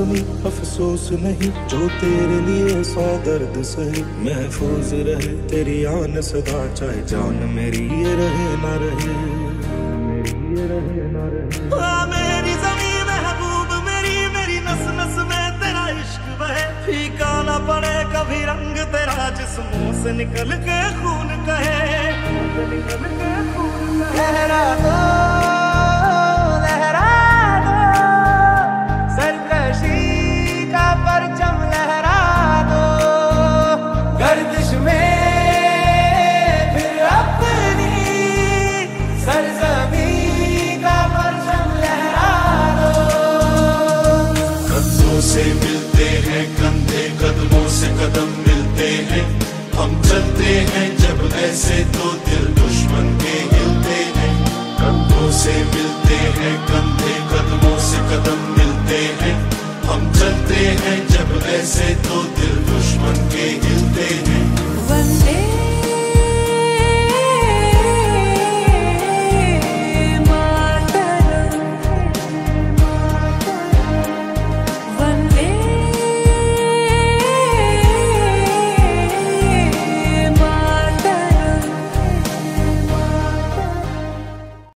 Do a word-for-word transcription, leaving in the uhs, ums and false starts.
आसानी अफसोस नहीं, जो तेरे लिए सौ दर्द सही। महफूज रहे तेरी आन सदा, चाहे जान मेरी ये रहे ना रहे, मेरी ये रहे ना रहे। आ, मेरी ज़मीन महबूब मेरी, मेरी नस नस में तेरा इश्क बहे। फीका ना पड़े कभी रंग तेरा, जिस्मों से निकल के खून कहे, निकल के खून कहे। लहरा दो लहरा दो, सरकशी का परचम लहरा दो। गर्दिश में फिर अपनी सरज़मीं का परचम लहरा दो। कंधों से मिलते हैं कंधे, कदमों से कदम मिलते हैं। हम चलते हैं जब ऐसे तो दिल दुश्मन के हिलते हैं। कंधों से मिलते हैं कंधे, कदमों से कदम मिलते हैं। हम चलते हैं जब ऐसे तो दिल दुश्मन के